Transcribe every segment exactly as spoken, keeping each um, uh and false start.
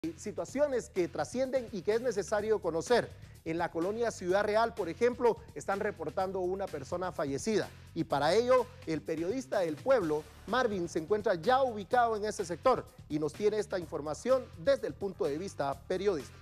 Situaciones que trascienden y que es necesario conocer. En la colonia Ciudad Real, por ejemplo, están reportando una persona fallecida y para ello el periodista del pueblo, Marvin, se encuentra ya ubicado en ese sector y nos tiene esta información desde el punto de vista periodístico.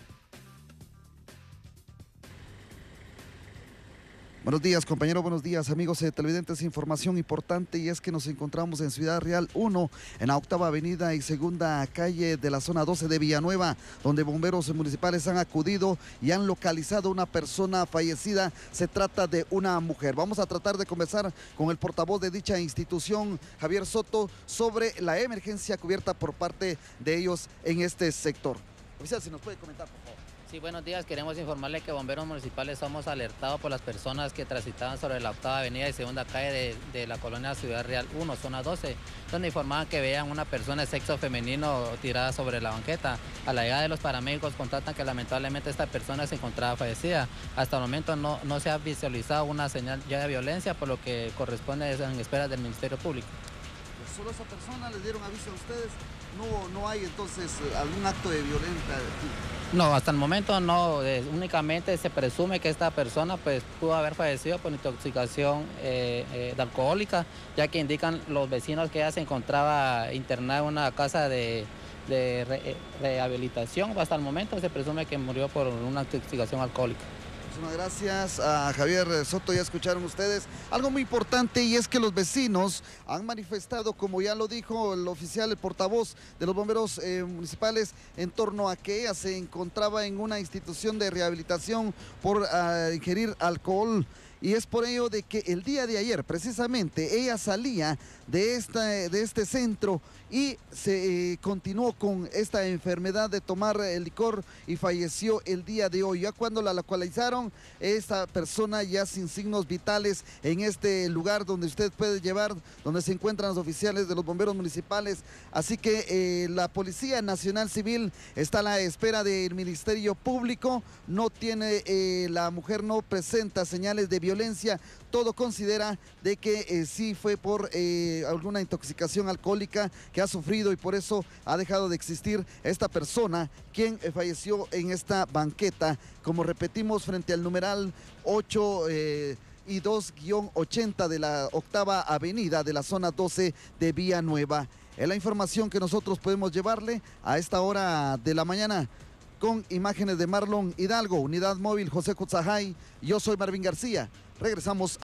Buenos días, compañero, buenos días, amigos eh, televidentes. Información importante y es que nos encontramos en Ciudad Real uno, en la octava avenida y segunda calle de la zona doce de Villanueva, donde bomberos municipales han acudido y han localizado una persona fallecida. Se trata de una mujer. Vamos a tratar de conversar con el portavoz de dicha institución, Javier Soto, sobre la emergencia cubierta por parte de ellos en este sector. Oficial, si nos puede comentar, por favor. Sí, buenos días. Queremos informarle que bomberos municipales somos alertados por las personas que transitaban sobre la octava avenida y segunda calle de, de la colonia Ciudad Real uno, zona doce, donde informaban que veían una persona de sexo femenino tirada sobre la banqueta. A la llegada de los paramédicos constatan que lamentablemente esta persona se encontraba fallecida. Hasta el momento no, no se ha visualizado una señal ya de violencia, por lo que corresponde en espera del Ministerio Público. ¿Solo esa persona les dieron aviso a ustedes? No, no hay entonces algún acto de violencia. No, hasta el momento no, eh, únicamente se presume que esta persona pues pudo haber fallecido por intoxicación eh, eh, de alcohólica, ya que indican los vecinos que ella se encontraba internada en una casa de, de re, rehabilitación. Hasta el momento se presume que murió por una intoxicación alcohólica. Muchas gracias a Javier Soto. Ya escucharon ustedes algo muy importante, y es que los vecinos han manifestado, como ya lo dijo el oficial, el portavoz de los bomberos eh, municipales, en torno a que ella se encontraba en una institución de rehabilitación por uh, ingerir alcohol. Y es por ello de que el día de ayer, precisamente, ella salía de, esta, de este centro y se eh, continuó con esta enfermedad de tomar el licor y falleció el día de hoy. Ya cuando la localizaron, esta persona ya sin signos vitales en este lugar donde usted puede llevar, donde se encuentran los oficiales de los bomberos municipales. Así que eh, la Policía Nacional Civil está a la espera del Ministerio Público. No tiene, eh, la mujer no presenta señales de violencia. violencia, todo considera de que eh, sí fue por eh, alguna intoxicación alcohólica que ha sufrido y por eso ha dejado de existir esta persona quien eh, falleció en esta banqueta, como repetimos, frente al numeral ocho eh, y dos guión ochenta de la octava avenida de la zona doce de Villanueva. Es la información que nosotros podemos llevarle a esta hora de la mañana, con imágenes de Marlon Hidalgo, Unidad Móvil José Cutzajay. Yo soy Marvin García. Regresamos.